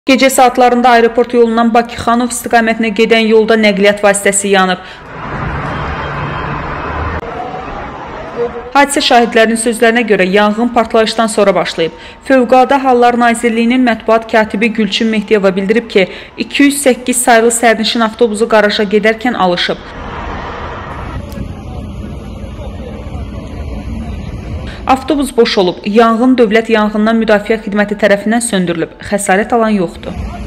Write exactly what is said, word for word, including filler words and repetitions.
Gecə saatlarında aeroport yolundan Bakı-Xanov istiqamətinə gedən yolda nəqliyyat vasitəsi yanıb. Hadisə şahidlərinin sözlərinə görə yanğın partlayışdan sonra başlayıb. Fövqəladə Hallar Nazirliyinin mətbuat katibi Gülçin Mehdiyeva bildirib ki, iki yüz səkkiz sayılı sərnişin avtobusu qaraja gedərkən alışıb. Avtobus boş olub. Yanğın Dövlət Yanğından Müdafiə Xidməti tərəfindən söndürülüb. Xəsarət alan yoxdur.